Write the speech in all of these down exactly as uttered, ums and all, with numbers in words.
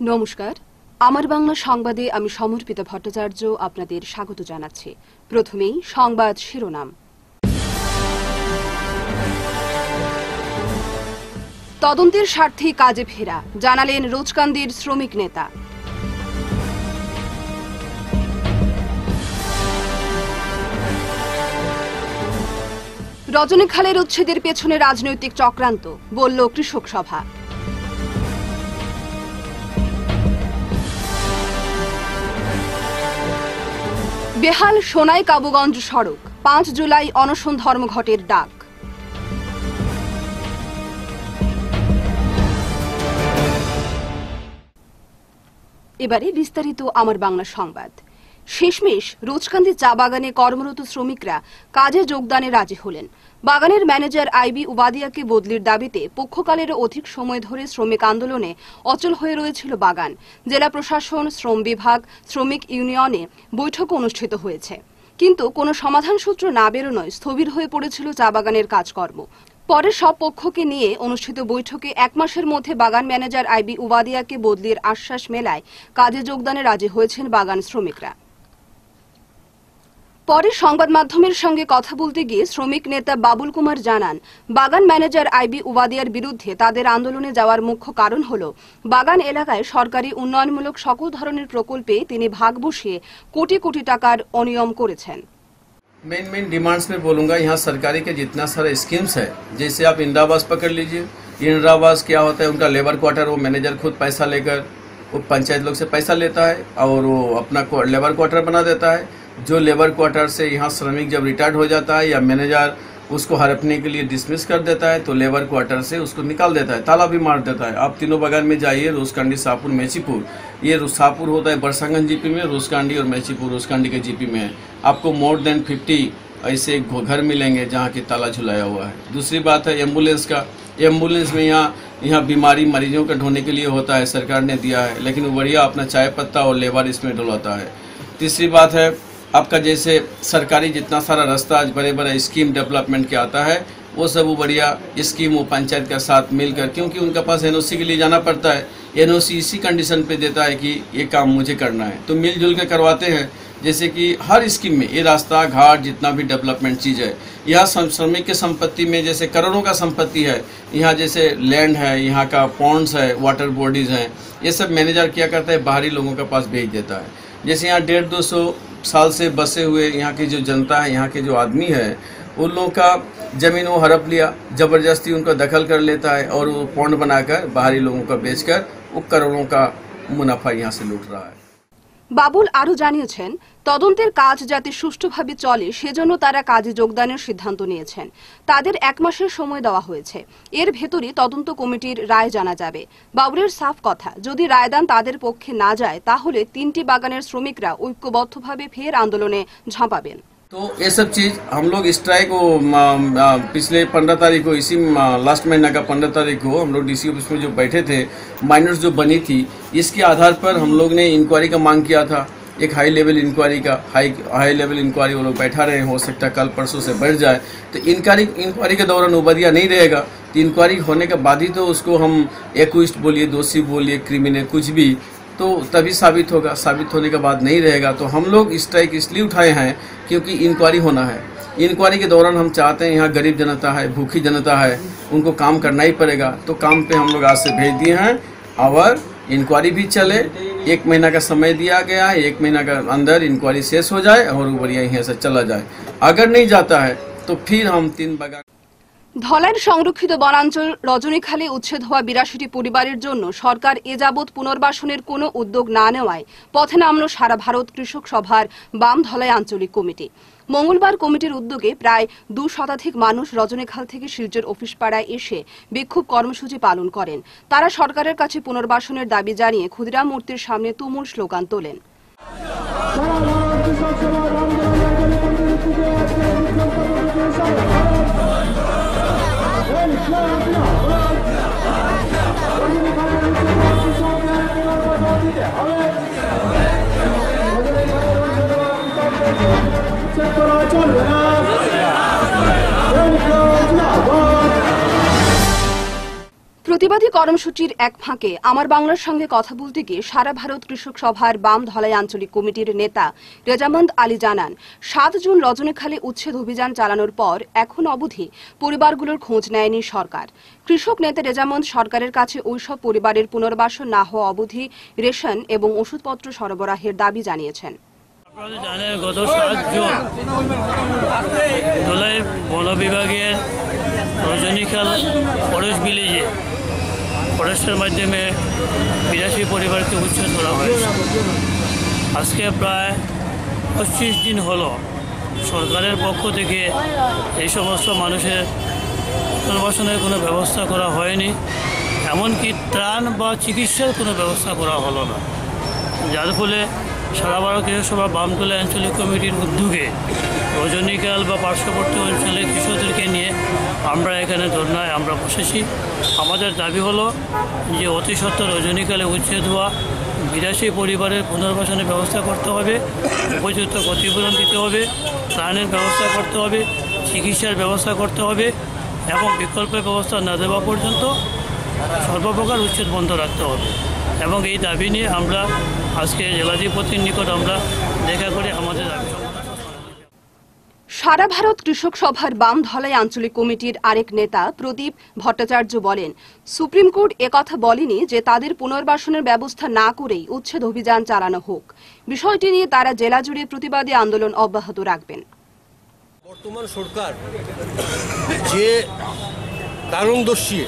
নমস্কার, আমার বাংলা সংবাদে আমি সমর্পিতা ভট্টাচার্য আপনাদের স্বাগত জানাচ্ছি। প্রথমেই সংবাদ শিরোনাম। তদন্তের স্বার্থে কাজে ফেরা জানালেন রোজকান্দির শ্রমিক নেতা। রজনীখালের উচ্ছেদের পেছনে রাজনৈতিক চক্রান্ত বলল কৃষক সভা। বেহাল সোনাই কাবুগঞ্জ সড়ক, পাঁচ জুলাই অনশন ধর্মঘটের ডাক। এবারে বিস্তারিত আমার বাংলা সংবাদ। শেষমেশ রোজকান্দি চা বাগানে কর্মরত শ্রমিকরা কাজে যোগদানে রাজি হলেন। বাগানের ম্যানেজার আইবি উবাদিয়াকে বদলির দাবিতে পক্ষকালেরও অধিক সময় ধরে শ্রমিক আন্দোলনে অচল হয়ে রয়েছিল বাগান। জেলা প্রশাসন, শ্রম বিভাগ, শ্রমিক ইউনিয়নে বৈঠক অনুষ্ঠিত হয়েছে, কিন্তু কোনো সমাধান সূত্র না বেরোনোয় স্থবির হয়ে পড়েছিল চা বাগানের কাজকর্ম। পরে সব পক্ষকে নিয়ে অনুষ্ঠিত বৈঠকে এক মাসের মধ্যে বাগান ম্যানেজার আইবি উবাদিয়াকে বদলির আশ্বাস মেলায় কাজে যোগদানে রাজি হয়েছেন বাগান শ্রমিকরা। পরে সংবাদ মাধ্যমের সঙ্গে কথা বলতে গিয়ে শ্রমিক নেতা বাবুল কুমার জানান, বাগান ম্যানেজার আইবি উবাদিয়ার বিরুদ্ধে তাদের আন্দোলনে যাওয়ার মুখ্য কারণ হল বাগান এলাকায় সরকারি উন্নয়নমূলক সকল ধরনের প্রকল্পে তিনি ভাগ বসিয়ে কোটি কোটি টাকার অনিয়ম করেছেন। मेन मेन डिमांड्स में बोलूँगा, यहाँ सरकारी के जितना सारा स्कीम्स है, जैसे आप इंदिरा आवास पकड़ लीजिए। इंदिरा आवास क्या होता है, उनका लेबर क्वार्टर वो मैनेजर खुद पैसा लेकर वो पंचायत लोग से पैसा लेता है और वो अपना लेबर क्वार्टर बना देता है। जो लेबर क्वार्टर से यहाँ श्रमिक जब रिटायर्ड हो जाता है या मैनेजर उसको हड़पने के लिए डिसमिस कर देता है तो लेबर क्वार्टर से उसको निकाल देता है, ताला भी मार देता है। आप तीनों बागान में जाइए, रोजकांडी, शाहपुर, मेचीपुर। ये शाहपुर होता है बरसांगन जीपी में, रोजकांडी और मेचीपुर रोजकांडी के जीपी में है। आपको मोर देन फिफ्टी ऐसे घर मिलेंगे जहाँ की ताला झुलाया हुआ है। दूसरी बात है एम्बुलेंस का। एम्बुलेंस में यहाँ यहाँ बीमारी मरीजों का ढोने के लिए होता है, सरकार ने दिया है, लेकिन वो बढ़िया अपना चाय पत्ता और लेबर इसमें डुलाता है। तीसरी बात है आपका जैसे सरकारी जितना सारा रास्ता आज बड़े बड़े स्कीम डेवलपमेंट के आता है, वो सब वो बढ़िया स्कीम वो पंचायत के साथ मिलकर, क्योंकि उनके पास एनओसी के लिए जाना पड़ता है, एनओसी इसी कंडीशन पे देता है कि ये काम मुझे करना है, तो मिलजुल के करवाते हैं। जैसे कि हर स्कीम में ये रास्ता घाट जितना भी डेवलपमेंट चीज़ है, यहाँ श्रमिक के संपत्ति में जैसे करोड़ों का संपत्ति है, यहाँ जैसे लैंड है, यहाँ का पॉन्ड्स है, वाटर बॉडीज़ हैं, ये सब मैनेजर क्या करता है, बाहरी लोगों के पास भेज देता है। जैसे यहाँ डेढ़ दो सौ साल से बसे हुए यहाँ की जो जनता है, यहाँ के जो आदमी है, उन लोगों का ज़मीन वो हड़प लिया, ज़बरदस्ती उनका दखल कर लेता है और वो पॉन्ड बनाकर बाहरी लोगों का बेचकर वो करोड़ों का मुनाफा यहाँ से लूट रहा है। বাবুল আরও জানিয়েছেন, তদন্তের কাজ যাতে সুষ্ঠুভাবে চলে সেজন্য তারা কাজে যোগদানের সিদ্ধান্ত নিয়েছেন। তাদের এক মাসের সময় দেওয়া হয়েছে, এর ভেতরই তদন্ত কমিটির রায় জানা যাবে। বাবুলের সাফ কথা, যদি রায়দান তাদের পক্ষে না যায় তাহলে তিনটি বাগানের শ্রমিকরা ঐক্যবদ্ধভাবে ফের আন্দোলনে ঝাঁপাবেন। तो ये सब चीज़ हम लोग स्ट्राइक को पिछले पंद्रह तारीख को, इसी लास्ट महीना का पंद्रह तारीख को हम लोग डीसी ऑफिस में जो बैठे थे, माइनर्स जो बनी थी, इसके आधार पर हम लोग ने इंक्वायरी का मांग किया था, एक हाई लेवल इंक्वायरी का। हाई हाई लेवल इंक्वायरी वो लोग बैठा रहे, हो सकता है कल परसों से बढ़ जाए। तो इंक्वायरी इंक्वायरी के दौरान उबादिया नहीं रहेगा, तो इंक्वायरी होने के बाद ही तो उसको हम एक्यूज्ड बोलिए, दोषी बोलिए, क्रिमिनल कुछ भी, तो तभी साबित होगा। साबित होने के बाद नहीं रहेगा। तो हम लोग स्ट्राइक इसलिए उठाए हैं क्योंकि इंक्वायरी होना है। इंक्वायरी के दौरान हम चाहते हैं, यहाँ गरीब जनता है, भूखी जनता है, उनको काम करना ही पड़ेगा, तो काम पे हम लोग आज से भेज दिए हैं और इंक्वायरी भी चले। एक महीना का समय दिया गया है, एक महीना के अंदर इंक्वायरी शेष हो जाए और वो बढ़िया यहाँ से चला जाए। अगर नहीं जाता है तो फिर हम तीन बागान। ধলাইয়ের সংরক্ষিত বনাঞ্চল রজনীখালে উচ্ছেদ হওয়া বিরাশিটি পরিবারের জন্য সরকার এ যাবৎ পুনর্বাসনের কোনো উদ্যোগ না নেওয়ায় পথে নামল সারা ভারত কৃষক সভার বাম ধলাই আঞ্চলিক কমিটি। মঙ্গলবার কমিটির উদ্যোগে প্রায় দু শতাধিক মানুষ রজনীখাল থেকে শিলচর অফিস পাড়ায় এসে বিক্ষোভ কর্মসূচি পালন করেন। তারা সরকারের কাছে পুনর্বাসনের দাবি জানিয়ে ক্ষুদিরাম মূর্তির সামনে তুমুল স্লোগান তোলেন। প্রতিবাদী কর্মসূচির এক ফাঁকে আমার বাংলার সঙ্গে কথা বলতে গিয়ে সারা ভারত কৃষক সভার বাম ধলাই আঞ্চলিক কমিটির নেতা রেজামন্দ আলী জানান, সাত জুন রজনীখালে উচ্ছেদ অভিযান চালানোর পর এখন অবধি পরিবারগুলোর খোঁজ নেয়নি সরকার। কৃষক নেতা রেজামন্দ সরকারের কাছে ওইসব পরিবারের পুনর্বাসন না হওয়া অবধি রেশন এবং ওষুধপত্র সরবরাহের দাবি জানিয়েছেন। জানেন, গত সাত জুন ধলাই বন বিভাগের রজনীখাল ফরেস্ট ভিলেজে ফরেস্টের মাধ্যমে বিরাশি পরিবারকে উচ্ছেদ করা হয়েছে। আজকে প্রায় পঁচিশ দিন হলো সরকারের পক্ষ থেকে এই সমস্ত মানুষের পুনর্বাসনের কোনো ব্যবস্থা করা হয়নি, এমনকি ত্রাণ বা চিকিৎসার কোনো ব্যবস্থা করা হলো না। যার ফলে সারা ভারত কৃষক সভা বামতলা আঞ্চলিক কমিটির উদ্যোগে রজনীখাল বা পার্শ্ববর্তী অঞ্চলের কৃষকদেরকে নিয়ে আমরা এখানে ধর্নায় আমরা বসেছি। আমাদের দাবি হলো যে অতি সত্বর রজনীখালে উচ্ছেদ হওয়া বিরাশি পরিবারের পুনর্বাসনের ব্যবস্থা করতে হবে, উপযুক্ত ক্ষতিপূরণ দিতে হবে, ত্রাণের ব্যবস্থা করতে হবে, চিকিৎসার ব্যবস্থা করতে হবে এবং বিকল্পের ব্যবস্থা না দেওয়া পর্যন্ত সর্বপ্রকার উচ্ছেদ বন্ধ রাখতে হবে। এবং এই দাবি নিয়ে আমরা আজকে জেলাধিপতির নিকট আমরা দেখা করে আমাদের দাবি। সারা ভারত কৃষক সভার বাম ধলাই আঞ্চলিক কমিটির আরেক নেতা প্রদীপ ভট্টাচার্য বলেন, সুপ্রিম কোর্ট একথা বলেনি যে তাদের পুনর্বাসনের ব্যবস্থা না করেই উচ্ছেদ অভিযান চালানো হোক। বিষয়টি নিয়ে তারা জেলা জুড়ে প্রতিবাদী আন্দোলন অব্যাহত রাখবেন। বর্তমান সরকার যে কারণ দর্শিয়ে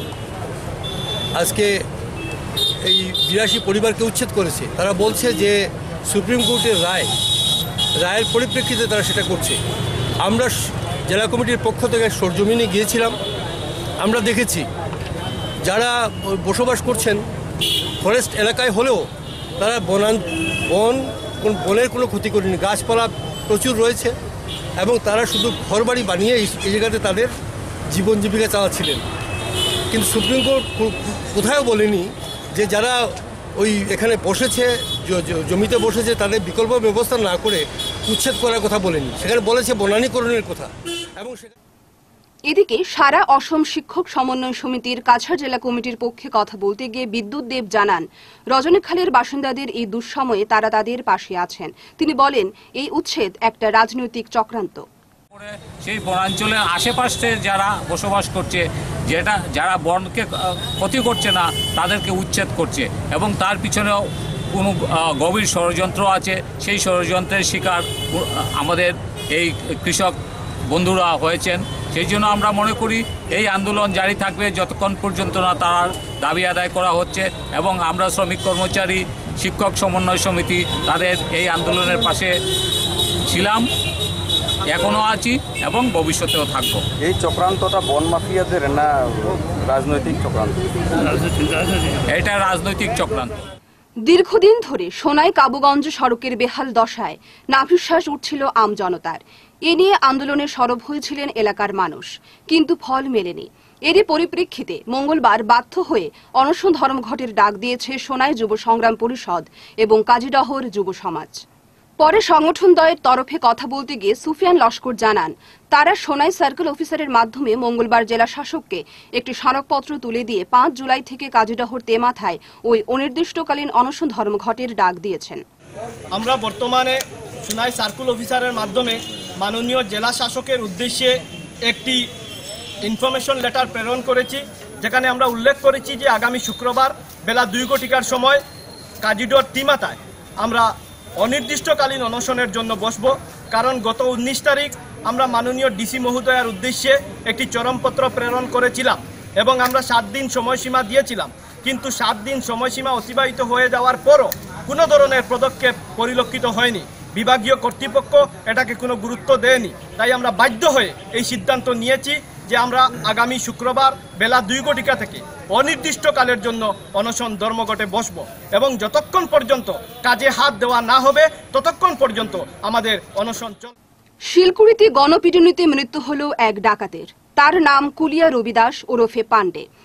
আজকে এই বিরাশি পরিবারকে উচ্ছেদ করেছে, তারা বলছে যে সুপ্রিম কোর্টের রায় রায়ের পরিপ্রেক্ষিতে তারা সেটা করছে। আমরা জেলা কমিটির পক্ষ থেকে সরজমিনে গিয়েছিলাম, আমরা দেখেছি যারা বসবাস করছেন ফরেস্ট এলাকায় হলেও তারা বনান বন বনের কোনো ক্ষতি করেনি, গাছপালা প্রচুর রয়েছে এবং তারা শুধু ঘরবাড়ি বানিয়ে এই জায়গাতে তাদের জীবন জীবিকা চালাচ্ছিলেন। কিন্তু সুপ্রিম কোর্ট কোথাও বলেনি যে যারা ওই এখানে বসেছে জমিতে বসেছে তাদের বিকল্প ব্যবস্থা না করে উচ্ছেদ করার কথা বলেনি, সেখানে বলেছে বনানীকরণের কথা। এবং এদিকে সারা অসম শিক্ষক সমন্বয় সমিতির কাছাড় জেলা কমিটির পক্ষে কথা বলতে গিয়ে বিদ্যুৎ দেব জানান, রজনীখালের বাসিন্দাদের এই দুঃসময়ে তারা তাদের পাশে আছেন। তিনি বলেন, এই উচ্ছেদ একটা রাজনৈতিক চক্রান্ত। সেই বনাঞ্চলের আশেপাশে যারা বসবাস করছে, যেটা যারা বনকে ক্ষতি করছে না তাদেরকে উচ্ছেদ করছে এবং তার পিছনেও কোনো গভীর ষড়যন্ত্র আছে। সেই ষড়যন্ত্রের শিকার আমাদের এই কৃষক বন্ধুরা হয়েছেন। সেই জন্য আমরা মনে করি এই আন্দোলন জারি থাকবে যতক্ষণ পর্যন্ত না তার দাবি আদায় করা হচ্ছে এবং আমরা শ্রমিক কর্মচারী শিক্ষক সমন্বয় সমিতি তাদের এই আন্দোলনের পাশে ছিলাম, এখনো আছি এবং ভবিষ্যতেও থাকবো। এই চক্রান্তটা বন মাফিয়াদের না রাজনৈতিক চক্রান্ত? এটা রাজনৈতিক চক্রান্ত। দীর্ঘদিন ধরে সোনাই কাবুগঞ্জ সড়কের বেহাল দশায় নাভিশ্বাস উঠছিল আমজনতার। এ নিয়ে আন্দোলনে সরব হয়েছিলেন এলাকার মানুষ, কিন্তু ফল মেলেনি। এরই পরিপ্রেক্ষিতে মঙ্গলবার বাধ্য হয়ে অনশন ধর্মঘটের ডাক দিয়েছে সোনাই যুব সংগ্রাম পরিষদ এবং কাজীডহর যুব সমাজ। পরে সংগঠনদ্বয়ের তরফে কথা বলতে গিয়ে সুফিয়ান লস্কর জানান, তারা সোনাই সার্কেল অফিসারের মাধ্যমে মঙ্গলবার জেলা শাসককে একটি স্মারকপত্র তুলে দিয়ে পাঁচ জুলাই থেকে কাজীডহর তেমাথায় ওই অনির্দিষ্টকালীন অনশন ধর্মঘটের ডাক দিয়েছেন। আমরা বর্তমানে সোনাই সার্কেল অফিসারের মাধ্যমে মাননীয় জেলা শাসকের উদ্দেশ্যে একটি ইনফরমেশন লেটার প্রেরণ করেছি, যেখানে আমরা উল্লেখ করেছি যে আগামী শুক্রবার বেলা দুই ঘটিকার সময় কাজীডহর তিমাথায় আমরা অনির্দিষ্টকালীন অনশনের জন্য বসব। কারণ গত উনিশ তারিখ আমরা মাননীয় ডিসি মহোদয়ার উদ্দেশ্যে একটি চরমপত্র প্রেরণ করেছিলাম এবং আমরা সাত দিন সময়সীমা দিয়েছিলাম, কিন্তু সাত দিন সময়সীমা অতিবাহিত হয়ে যাওয়ার পরও কোনো ধরনের পদক্ষেপ পরিলক্ষিত হয়নি। বিভাগীয় কর্তৃপক্ষ এটাকে কোনো গুরুত্ব দেয়নি। তাই আমরা বাধ্য হয়ে এই সিদ্ধান্ত নিয়েছি যে আমরা আগামী শুক্রবার বেলা দুই ঘটিকা থেকে অনির্দিষ্টকালের জন্য অনশন ধর্মঘটে বসব এবং যতক্ষণ পর্যন্ত কাজে হাত দেওয়া না হবে ততক্ষণ পর্যন্ত আমাদের অনশন চলবে। শিলকুড়িতে গণপিটুনিতে মৃত্যু হল এক ডাকাতের। তার নাম কুলিয়া রবিদাস ওরফে পান্ডে।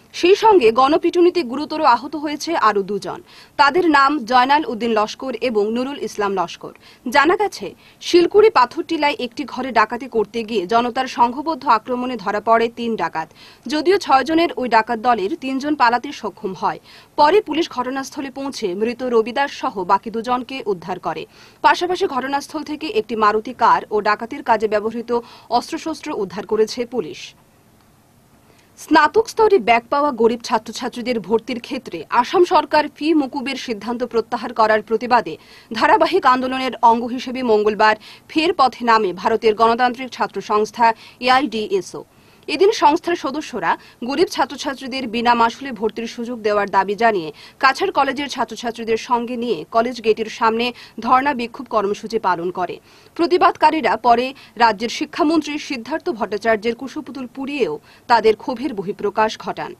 সেই সঙ্গে গণপিটুনিতে গুরুতর আহত হয়েছে আরও দুজন। তাদের নাম জয়নাল উদ্দিন লস্কর এবং নুরুল ইসলাম লস্কর। জানা গেছে, শিলকুড়ি পাথরটিলায় একটি ঘরে ডাকাতি করতে গিয়ে জনতার সংঘবদ্ধ আক্রমণে ধরা পড়ে তিন ডাকাত। যদিও ছয় জনের ওই ডাকাত দলের তিনজন পালাতে সক্ষম হয়। পরে পুলিশ ঘটনাস্থলে পৌঁছে মৃত রবিদাস সহ বাকি দুজনকে উদ্ধার করে। পাশাপাশি ঘটনাস্থল থেকে একটি মারুতি কার ও ডাকাতির কাজে ব্যবহৃত অস্ত্রশস্ত্র উদ্ধার করেছে পুলিশ। স্নাতক স্তরে ব্যাক পাওয়া গরিব ছাত্রছাত্রীদের ভর্তির ক্ষেত্রে আসাম সরকার ফি মকুবের সিদ্ধান্ত প্রত্যাহার করার প্রতিবাদে ধারাবাহিক আন্দোলনের অঙ্গ হিসেবে মঙ্গলবার ফের পথে নামে ভারতের গণতান্ত্রিক ছাত্র সংস্থা এআইডিএসও। এদিন সংস্থার সদস্যরা গরিব ছাত্রছাত্রীদের বিনা মাসুলে ভর্তির সুযোগ দেওয়ার দাবি জানিয়ে কাছাড় কলেজের ছাত্রছাত্রীদের সঙ্গে নিয়ে কলেজ গেটের সামনে ধর্ণা বিক্ষোভ কর্মসূচি পালন করে। প্রতিবাদকারীরা পরে রাজ্যের শিক্ষামন্ত্রী সিদ্ধার্থ ভট্টাচার্যের কুশপুতুল পুড়িয়েও তাদের ক্ষোভের বহিঃপ্রকাশ ঘটান।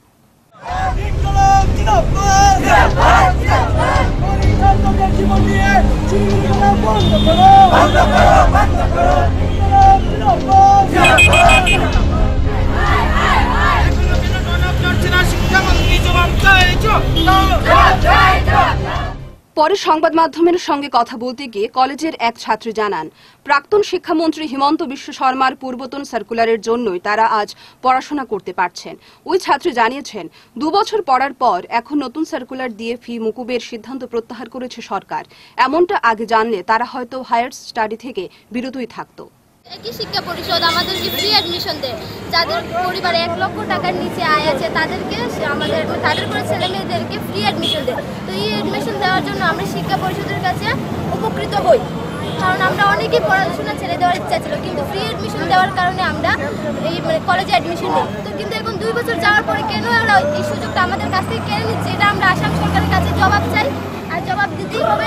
পরে সংবাদ মাধ্যমের সঙ্গে কথা বলতে গিয়ে কলেজের এক ছাত্রী জানান, প্রাক্তন শিক্ষামন্ত্রী হিমন্ত বিশ্ব শর্মার পূর্বতন সার্কুলারের জন্যই তারা আজ পড়াশোনা করতে পারছেন। ওই ছাত্রী জানিয়েছেন, দুবছর পড়ার পর এখন নতুন সার্কুলার দিয়ে ফি মুকুবের সিদ্ধান্ত প্রত্যাহার করেছে সরকার। এমনটা আগে জানলে তারা হয়তো হায়ার স্টাডি থেকে বিরতই থাকতো। একই শিক্ষা পরিষদ আমাদেরকে ফ্রি অ্যাডমিশন দেয়। যাদের পরিবারে এক লক্ষ টাকার নিচে আয় আছে তাদেরকে আমাদের তাদের করে ছেলে মেয়েদেরকে ফ্রি অ্যাডমিশন দেয়। তো এই অ্যাডমিশন দেওয়ার জন্য আমরা শিক্ষা পরিষদের কাছে উপকৃত হই, কারণ আমরা অনেকেই পড়াশোনা ছেড়ে দেওয়ার ইচ্ছা ছিল, কিন্তু ফ্রি অ্যাডমিশন দেওয়ার কারণে আমরা এই মানে কলেজে অ্যাডমিশন নিই। তো কিন্তু এখন দুই বছর যাওয়ার পরে কেন ওরা এই সুযোগটা আমাদের কাছ থেকে কেড়ে নিচ্ছে, এটা আমরা আসাম সরকারের কাছে জবাব চাই। আর জবাব দিতেই হবে।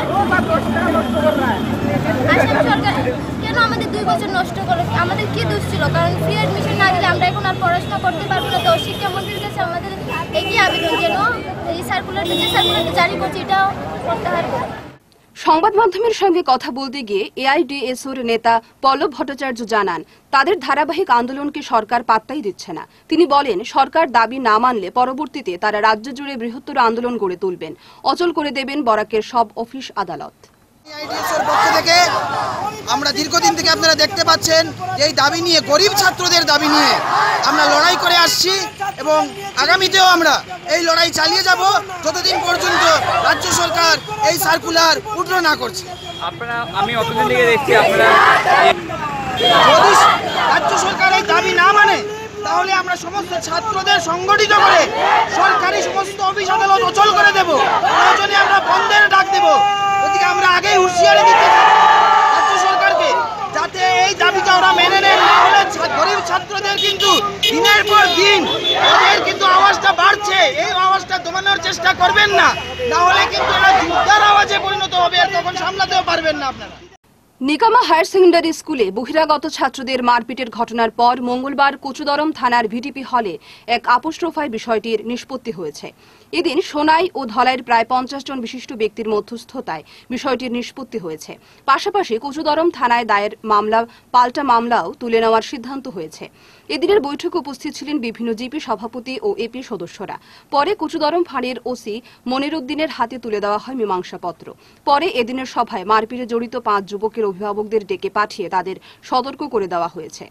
আসাম সরকার কেন আমাদের দুই বছর নষ্ট করে, আমাদের কি দোষ ছিল? কারণ ফ্রি অ্যাডমিশন না দিলে আমরা এখন আর পড়াশোনা করতে পারবো না। তো শিক্ষামন্ত্রীর কাছে আমাদের একই আবেদন, যেন এই সার্কুলারটা যে সার্কুলারটা জারি করছে এটাও প্রত্যাহার করে। সংবাদ মাধ্যমের সঙ্গে কথা বলতে গিয়ে এআইডিএসওর নেতা পল্লব ভট্টাচার্য জানান, তাদের ধারাবাহিক আন্দোলনকে সরকার পাত্তাই দিচ্ছে না। তিনি বলেন, সরকার দাবি না মানলে পরবর্তীতে তারা রাজ্য জুড়ে বৃহত্তর আন্দোলন গড়ে তুলবেন, অচল করে দেবেন বরাকের সব অফিস আদালত। এআইডিএসওর পক্ষ থেকে আমরা দীর্ঘদিন থেকে আপনারা দেখতে পাচ্ছেন এই দাবি নিয়ে, গরিব ছাত্রদের দাবি নিয়ে আমরা লড়াই করে আসছি এবং আগামীতেও আমরা এই লড়াই চালিয়ে যাব যতদিন পর্যন্ত রাজ্য সরকার এই সার্কুলার উঠলো না করছে। আপনারা আমি অতদিন থেকে দেখছি আপনারা যদি রাজ্য সরকার এই দাবি না মানে তাহলে আমরা সমস্ত ছাত্রদের সংগঠিত করে সরকারি সমস্ত অফিস আদালত অচল করে দেব, প্রয়োজনে আমরা বন্ধের ডাক দেব। ওদিকে আমরা আগেই হুঁশিয়ারি দিতে রাজ্য সরকারকে, যাতে এই দাবিটা ওরা মেনে নেন, না হলে গরিব ছাত্রদের কিন্তু দিনের পর দিন ওদের কিন্তু আওয়াজটা বাড়ছে, এই আওয়াজটা দমানোর চেষ্টা করবেন না, না হলে কিন্তু এরা যুদ্ধের আওয়াজে পরিণত হবে, আর তখন সামলাতেও পারবেন না আপনারা। নিকামা হায়ার সেকেন্ডারি স্কুলে বহিরাগত ছাত্রদের মারপিটের ঘটনার পর মঙ্গলবার কচুদরম থানার ভিডিপি হলে এক আপোস্ট্রোফায় বিষয়টির নিষ্পত্তি হয়েছে। এদিন সোনাই ও ধলাইয়ের প্রায় পঞ্চাশ জন বিশিষ্ট ব্যক্তির মধ্যস্থতায় বিষয়টির নিষ্পত্তি হয়েছে। পাশাপাশি কচুদরম থানায় দায়ের মামলা পাল্টা মামলাও তুলে নেওয়ার সিদ্ধান্ত হয়েছে। এদিনের বৈঠকে উপস্থিত ছিলেন বিভিন্ন জিপি সভাপতি ও এপি সদস্যরা। পরে কচুদরম ফাঁড়ির ওসি মনিরুদ্দিনের হাতে তুলে দেওয়া হয় মীমাংসাপত্র। পরে এদিনের সভায় মারপিটে জড়িত পাঁচ যুবকের অভিভাবকদের ডেকে পাঠিয়ে তাদের সতর্ক করে দেওয়া হয়েছে।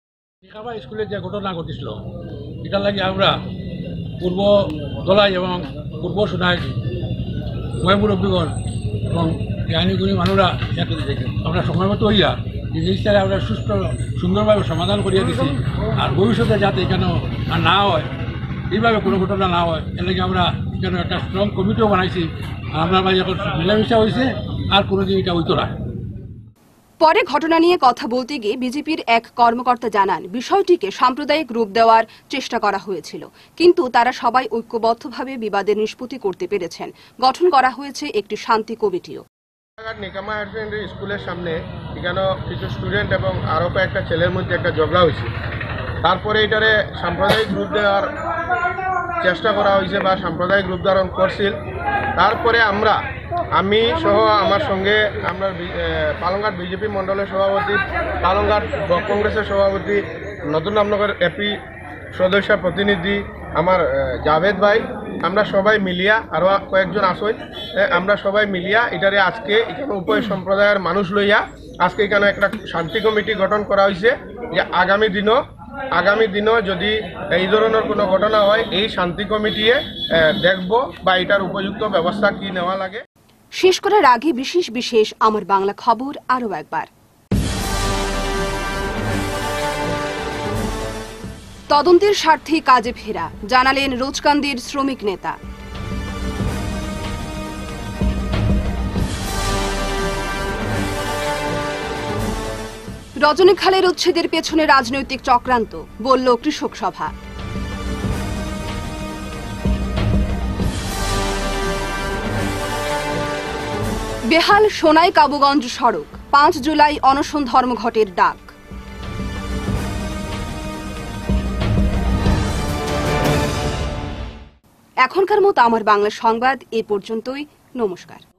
স্কুলে যে ঘটনা ঘটেছিল এটা লাগে আমরা পূর্ব দলাই এবং পূর্ব সোনাই মহামুরব্বীগণ এবং আইনগুলি মানুষরা আমরা সময় মতো হইয়া এই জিনিসটা আমরা সুস্থ সুন্দরভাবে সমাধান করিয়া দিছি। আর ভবিষ্যতে যাতে কেন আর না হয়, এইভাবে কোনো ঘটনা না হয়, এর লাগে আমরা কেন একটা স্ট্রং কমিটিও বানাইছি। আর আপনার মাঝে এখন মিলামিশা হয়েছে, আর কোনোদিন এটা হইতো না। পরে ঘটনা নিয়ে কথা বলতে গিয়ে বিজেপির এক কর্মকর্তা জানান, বিষয়টিকে সাম্প্রদায়িক রূপ দেওয়ার চেষ্টা করা হয়েছিল, কিন্তু তারা সবাই ঐক্যবদ্ধভাবে বিবাদের নিষ্পত্তি করতে পেরেছেন। গঠন করা হয়েছে একটি শান্তি কমিটিও। নিকামা হায়ার সেকেন্ডারি স্কুলের সামনে এখানে কিছু স্টুডেন্ট এবং আরও কয়েকটা ছেলের মধ্যে একটা ঝগড়া হয়েছে। তারপরে এটারে সাম্প্রদায়িক রূপ দেওয়ার চেষ্টা করা হয়েছে বা সাম্প্রদায়িক রূপ ধারণ করছিল। তারপরে আমরা আমি সহ আমার সঙ্গে আমরা পালংঘাট বিজেপি মণ্ডলের সভাপতি, পালংঘাট ব্লক কংগ্রেসের সভাপতি, নতুন রামনগর এপি সদস্য প্রতিনিধি আমার আহ, জাভেদ ভাই আমরা সবাই মিলিয়া আরও কয়েকজন আসই আমরা সবাই মিলিয়া এটারে আজকে এখানে উভয় সম্প্রদায়ের মানুষ লইয়া আজকে এখানে একটা শান্তি কমিটি গঠন করা হয়েছে যে আগামী দিনও আগামী দিনও যদি এই ধরনের কোনো ঘটনা হয় এই শান্তি কমিটিয়ে দেখব বা এটার উপযুক্ত ব্যবস্থা কি নেওয়া লাগে। শেষ করার আগে বিশেষ বিশেষ আমার বাংলা খবর আরও একবার। তদন্তের স্বার্থে কাজে ফেরা জানালেন রোজকান্দির শ্রমিক নেতা। রজনীখালের উচ্ছেদের পেছনে রাজনৈতিক চক্রান্ত বলল কৃষক সভা। বেহাল সোনাই কাবুগঞ্জ সড়ক, পাঁচ জুলাই অনশন ধর্মঘটের ডাক। এখনকার মতো আমার বাংলা সংবাদ এ পর্যন্তই। নমস্কার।